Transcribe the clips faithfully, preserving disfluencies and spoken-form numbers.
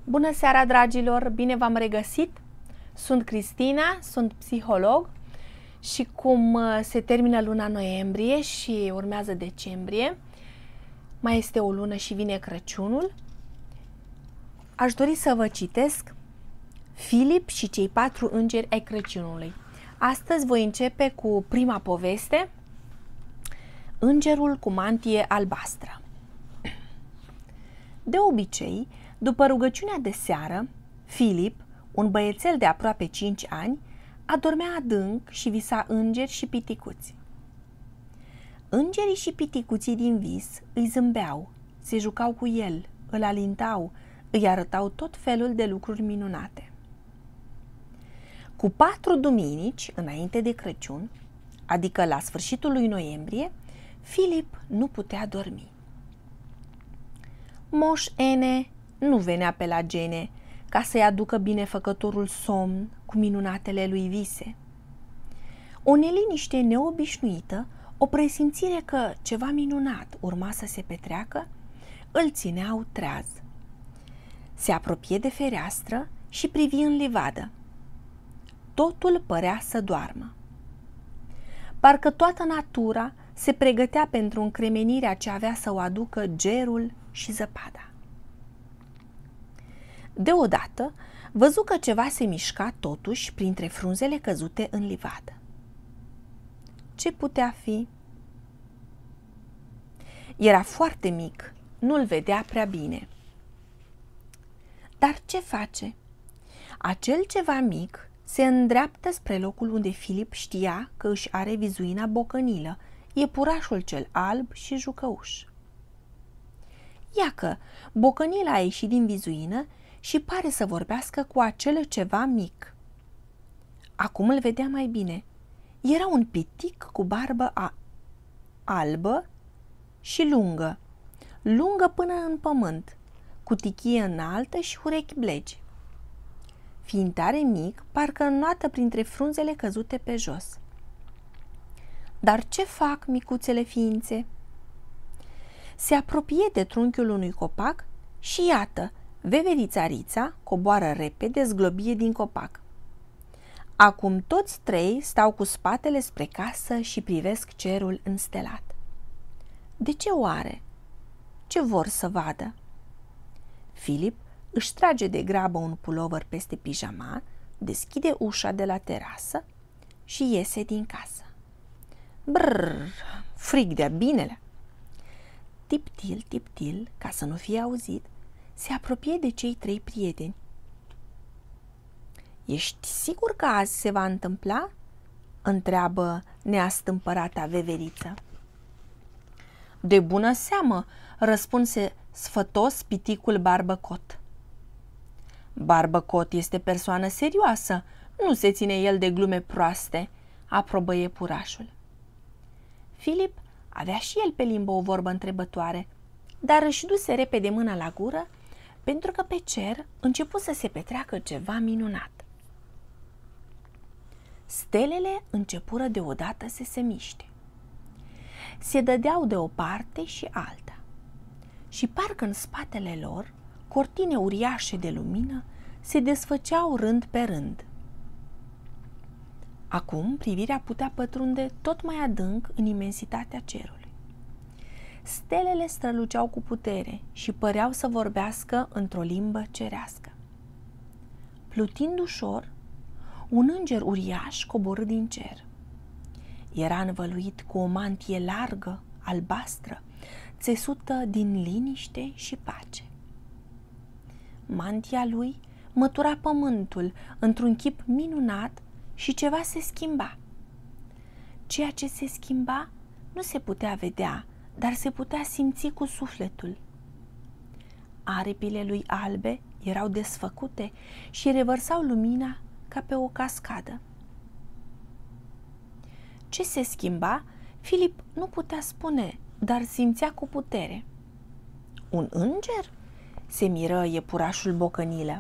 Bună seara, dragilor! Bine v-am regăsit! Sunt Cristina, sunt psiholog și cum se termină luna noiembrie și urmează decembrie, mai este o lună și vine Crăciunul, aș dori să vă citesc Filip și cei patru îngeri ai Crăciunului. Astăzi voi începe cu prima poveste, Îngerul cu mantie albastră. De obicei, după rugăciunea de seară, Filip, un băiețel de aproape cinci ani, adormea adânc și visa îngeri și piticuți. Îngerii și piticuții din vis îi zâmbeau, se jucau cu el, îl alintau, îi arătau tot felul de lucruri minunate. Cu patru duminici înainte de Crăciun, adică la sfârșitul lui noiembrie, Filip nu putea dormi. Moș Ene nu venea pe la gene ca să-i aducă binefăcătorul somn cu minunatele lui vise. O neliniște neobișnuită, o presimțire că ceva minunat urma să se petreacă, îl țineau treaz. Se apropie de fereastră și privi în livadă. Totul părea să doarmă. Parcă toată natura se pregătea pentru încremenirea ce avea să o aducă gerul și zăpada. Deodată văzu că ceva se mișca totuși printre frunzele căzute în livadă. Ce putea fi? Era foarte mic, nu-l vedea prea bine. Dar ce face? Acel ceva mic se îndreaptă spre locul unde Filip știa că își are vizuina bocănilă, iepurașul cel alb și jucăuș. Iacă, bocănila a ieșit din vizuină și pare să vorbească cu acel ceva mic. Acum îl vedea mai bine. Era un pitic cu barbă a albă și lungă, lungă până în pământ, cu tichie înaltă și urechi blegi. Fiind tare mic, parcă înnoată printre frunzele căzute pe jos. Dar ce fac micuțele ființe? Se apropie de trunchiul unui copac și iată, veverița Rița coboară repede, zglobie din copac. Acum toți trei stau cu spatele spre casă și privesc cerul înstelat. De ce oare? Ce vor să vadă? Filip își trage de grabă un pulover peste pijama, deschide ușa de la terasă și iese din casă. Brrr, frig de-a binele! Tiptil, tiptil, ca să nu fie auzit, se apropie de cei trei prieteni. Ești sigur că azi se va întâmpla? Întreabă neastâmpărata veveriță. De bună seamă, răspunse sfătos piticul Barbăcot. Barbăcot este persoană serioasă, nu se ține el de glume proaste, aprobă iepurașul. Filip avea și el pe limbă o vorbă întrebătoare, dar își duse repede mâna la gură pentru că pe cer începu să se petreacă ceva minunat. Stelele începură deodată să se miște. Se dădeau de o parte și alta și parcă în spatele lor cortine uriașe de lumină se desfăceau rând pe rând. Acum privirea putea pătrunde tot mai adânc în imensitatea cerului. Stelele străluceau cu putere și păreau să vorbească într-o limbă cerească. Plutind ușor, un înger uriaș coborâ din cer. Era învăluit cu o mantie largă, albastră, țesută din liniște și pace. Mantia lui mătura pământul într-un chip minunat și ceva se schimba. Ceea ce se schimba nu se putea vedea, dar se putea simți cu sufletul. Aripile lui albe erau desfăcute și revărsau lumina ca pe o cascadă. Ce se schimba, Filip nu putea spune, dar simțea cu putere. Un înger? Se miră iepurașul bocănilă.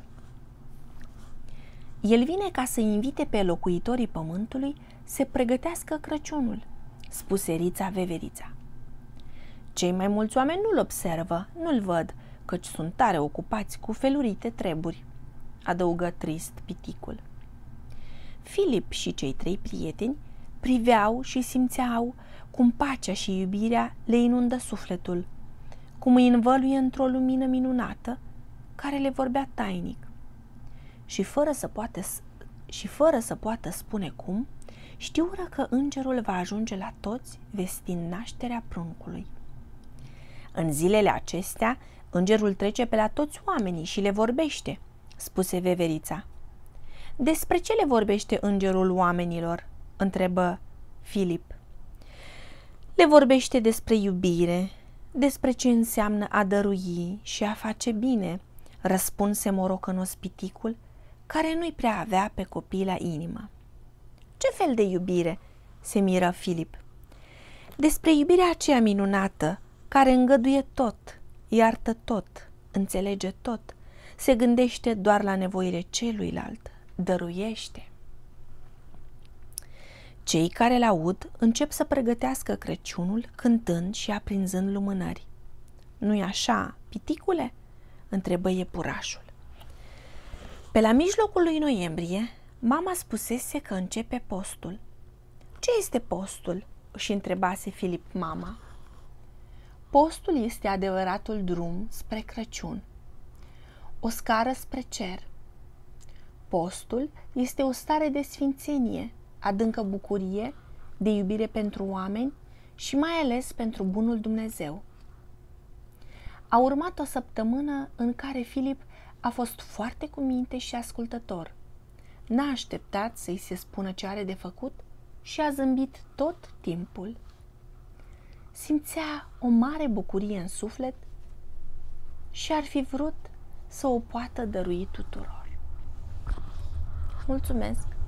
El vine ca să invite pe locuitorii pământului să pregătească Crăciunul, spuse Rița veverița. Cei mai mulți oameni nu-l observă, nu-l văd, căci sunt tare ocupați cu felurite treburi, adăugă trist piticul. Filip și cei trei prieteni priveau și simțeau cum pacea și iubirea le inundă sufletul, cum îi învăluie într-o lumină minunată care le vorbea tainic. Și fără să poată, și fără să poată spune cum, știură că îngerul va ajunge la toți vestind nașterea pruncului. În zilele acestea, îngerul trece pe la toți oamenii și le vorbește, spuse veverița. Despre ce le vorbește îngerul oamenilor? Întrebă Filip. Le vorbește despre iubire, despre ce înseamnă a dărui și a face bine, răspunse morocănos piticul, care nu-i prea avea pe copii la inimă. Ce fel de iubire? Se miră Filip. Despre iubirea aceea minunată, care îngăduie tot, iartă tot, înțelege tot, se gândește doar la nevoile celuilalt, dăruiește. Cei care l-aud încep să pregătească Crăciunul cântând și aprinzând lumânări. Nu-i așa, piticule? Întrebă iepurașul. Pe la mijlocul lui noiembrie, mama spusese că începe postul. Ce este postul? Își întrebase Filip mama. Postul este adevăratul drum spre Crăciun, o scară spre cer. Postul este o stare de sfințenie, adâncă bucurie, de iubire pentru oameni și mai ales pentru bunul Dumnezeu. A urmat o săptămână în care Filip a fost foarte cuminte și ascultător. N-a așteptat să-i se spună ce are de făcut și a zâmbit tot timpul. Simțea o mare bucurie în suflet și ar fi vrut să o poată dărui tuturor. Mulțumesc!